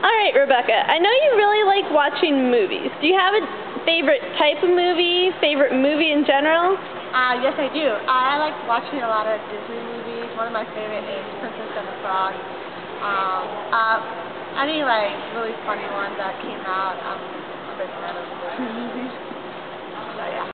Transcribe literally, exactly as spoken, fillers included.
All right, Rebecca, I know you really like watching movies. Do you have a favorite type of movie, favorite movie in general? Uh, yes, I do. I like watching a lot of Disney movies. One of my favorite is Princess and the Frog. Um, uh, any like really funny ones that came out, I'm a big fan of those movies. So yeah.